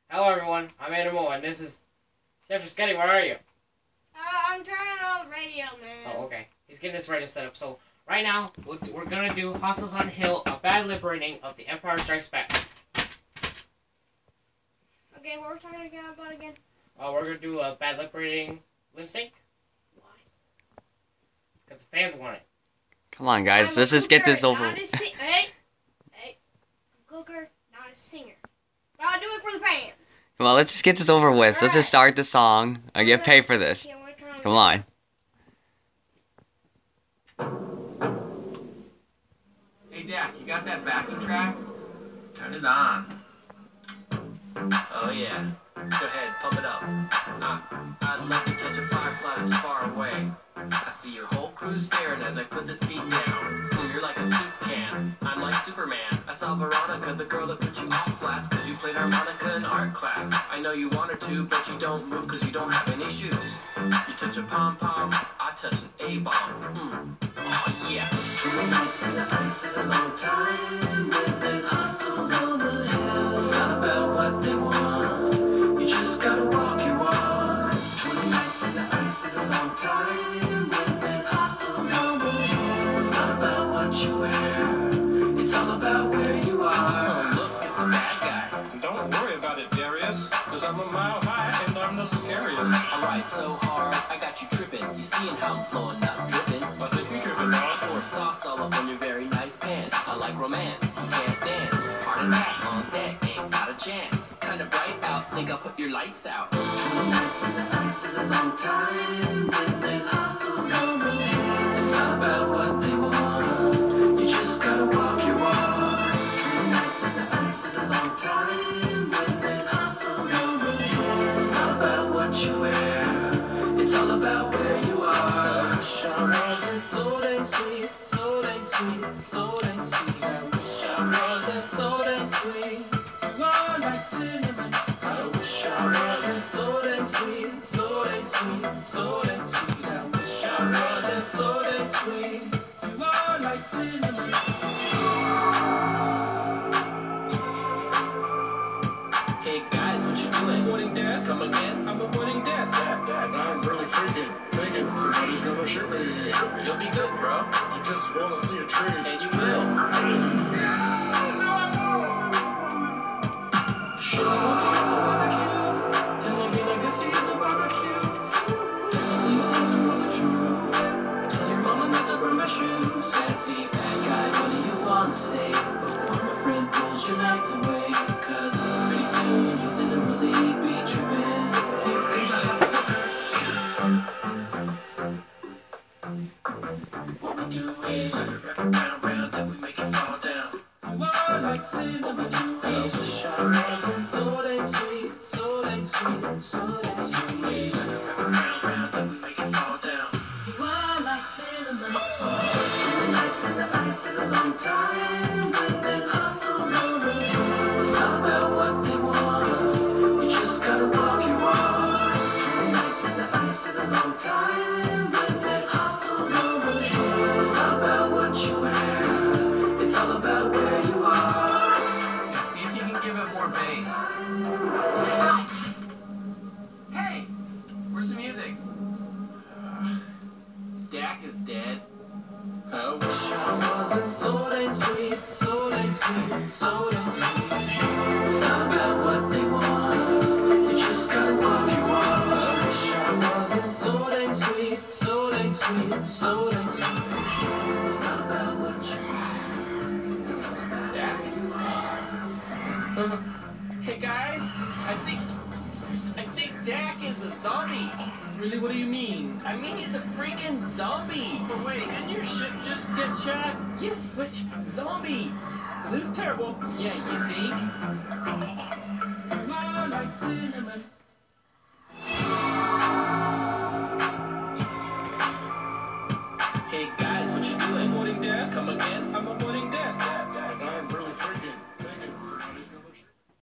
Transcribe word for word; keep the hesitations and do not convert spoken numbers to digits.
Hello everyone, I'm Animal and this is Chef Sketty. Where are you? Uh, I'm turning on the radio, man. Oh, okay. He's getting this radio set up. So right now we're, we're gonna do Hostiles on Hill, a bad liberating of the Empire Strikes Back. Okay, what we're talking about again? Uh, we're gonna do a bad liberating lip sync. Why? Because the fans want it. Come on, guys. I'm Let's a just get cooker, this over. Not a si- hey, hey, I'm a cooker, not a singer. But I'll do it for the fans. Come on, let's just get this over with. Let's just start the song. I get paid for this. Okay, we're trying Come on. Hey Dak, you got that backing track? Turn it on. Oh yeah. Go ahead, pump it up. Ah, I'd love to catch a firefly that's far away. I see your whole crew staring as I put this beat down. Mm, you're like a soup can. I'm like Superman. I saw Veronica, the girl that put you off blast, cause you played harmonica in art class. I know you wanted to, but you don't move cause you don't have any shoes. You touch a pom-pom, I touch an A-bomb. Mm. Oh yeah. Two nights in the ice is a long time. When there's hostiles on the hill, it's not about what they want. You just gotta walk your walk. Two nights in the ice is a long time. When there's hostiles on the hill, it's not about what you wear. It's all about where you are. Oh, look, it's a bad guy. Don't worry about it, Darius, because I'm a mile high and I'm the scariest. I ride so hard, I got you tripping. You seeing how I'm flowing, not dripping. I think you tripping now. Pour sauce all up on your very nice pants. I like romance, you can't dance. Heart attack on deck, ain't got a chance. Kind of bright out, think I'll put your lights out. Two nights in the ice is a long time. When there's hostiles on the hill, it's not about what they want. You just gotta walk your walk. Two nights in the ice is a long time. When there's hostiles on the hill, it's not about what you wear. It's all about where you are. Showers and so dang sweet, so dang sweet, so dang sweet. I wish I wasn't so dang sweet. You are like cinnamon. I wish I wasn't so dang sweet, so dang sweet, so dang sweet. I wish I wasn't so dang sweet. You are like cinnamon. Hey guys, what you doing? Avoiding death? Come again? I'm avoiding death. Dak, Dak, I'm really freaking thinking somebody's gonna shoot me. You'll be good, bro. I just wanna see a tree. And you will. Should I walk you at the barbecue? Tell your king I guess he is a barbecue. Tell him he doesn't want the truth. Tell your mama not to burn my shoes. Sassy bad guy, what do you wanna say? Before my friend pulls your lights away. Cause pretty soon you'll literally be tripping. Here comes a hot What we do is wrap it round, round, then we make it fall down. You are like cinnamon. What we do is showers and so dang sweet, so dang sweet, so dang sweet. Wrap it round, round, then we make it fall down. You are like cinnamon. Two nights in the ice is a long time. When there's hostiles on the hill, it's not about what they want. You just gotta walk your walk. Two nights in the ice is a long time. When there's hostiles on the hill, it's not about what you wear. It's all about where you are. Now see if you can give it more bass. Hey, where's the music? Dak is dead. I wish I wasn't so dang sweet, so dang sweet, so dang sweet. It's not about what they want. You just gotta walk your walk. I wish I wasn't so dang sweet, so dang sweet, so dang sweet. It's not about what you want. It's all about Dak. Hey guys, I think I think Dak is a zombie. Really, what do you mean? I mean he's a freaking zombie. But wait, didn't your ship just get shot? Yes, which zombie? This is terrible. Yeah, you think? You are like cinnamon.